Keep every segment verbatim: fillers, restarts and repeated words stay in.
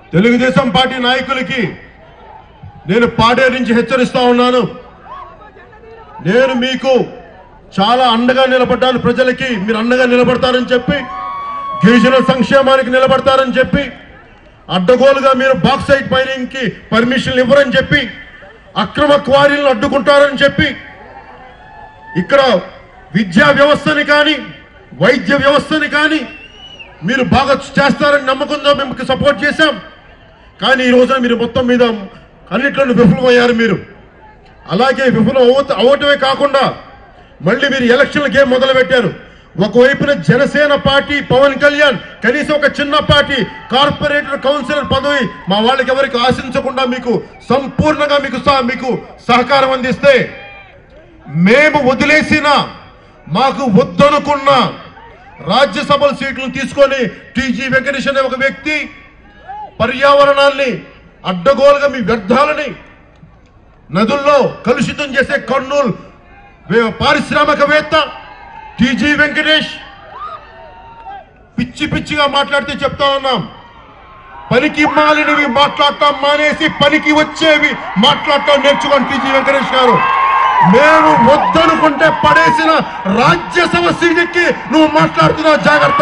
Telugu Desam party నాయకులకి నేను పాడేరు నుంచి హెచ్చరిస్తా ఉన్నాను. నేను మీకు చాలా అండగా నిలబడ్డాను. ప్రజలకి మీరు అండగా నిలబడతారని చెప్పి, గిరిజన సంక్షేమానికి నిలబడతారని చెప్పి, అడ్డగోలుగా మీరు బాక్సైట్ మైనింగ్ కి పర్మిషన్లు ఇవ్వరని చెప్పి, అక్రమ క్వారీలను అడ్డుకుంటారని చెప్పి, ఇక్కడ విద్యా వ్యవస్థని కానీ వైద్య వ్యవస్థని కానీ మీరు బాగా చేస్తారని నమ్మకంతో మేము సపోర్ట్ చేశాం. కానీ ఈ రోజున మీరు మొత్తం మీద అన్నిట్లోనూ విఫలమయ్యారు. మీరు అలాగే విఫలం అవ అవటమే కాకుండా మళ్ళీ మీరు ఎలక్షన్ల గేమ్ మొదలు పెట్టారు. ఒకవైపున జనసేన పార్టీ, పవన్ కళ్యాణ్ కనీసం ఒక చిన్న పార్టీ కార్పొరేటర్ కౌన్సిలర్ పదవి మా వాళ్ళకి ఎవరికి ఆశించకుండా మీకు సంపూర్ణంగా మీకు మీకు సహకారం అందిస్తే, మేము వదిలేసిన మాకు వద్దనుకున్న రాజ్యసభల సీట్లను తీసుకొని టీజీ వెంకటేష్ అనే ఒక వ్యక్తి పర్యావరణాన్ని అడ్డగోలుగా మీ వ్యర్థాలని నదుల్లో కలుషితం చేసే కర్నూలు పారిశ్రామికవేత్త టీజీ వెంకటేష్ పిచ్చి పిచ్చిగా మాట్లాడితే చెప్తా ఉన్నాం. పనికి మాలినవి మాట్లాడటం మానేసి పనికి వచ్చేవి మాట్లాడటం నేర్చుకోండి టీజీ వెంకటేష్ గారు. మేము వద్దనుకుంటే పడేసిన రాజ్యసభ సీటుకి నువ్వు మాట్లాడుతున్నావు, జాగ్రత్త.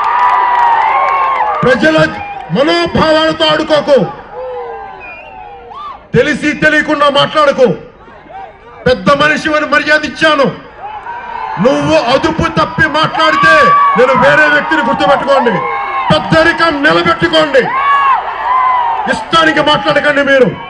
ప్రజల మనోభావాలతో ఆడుకోకు, తెలిసి తెలియకుండా మాట్లాడుకో. పెద్ద మనిషి అని మర్యాద ఇచ్చాను. నువ్వు అదుపు తప్పి మాట్లాడితే నేను వేరే వ్యక్తిని గుర్తుపెట్టుకోండి. పెద్దరికం నిలబెట్టుకోండి. ఇష్టానికి మాట్లాడకండి మీరు.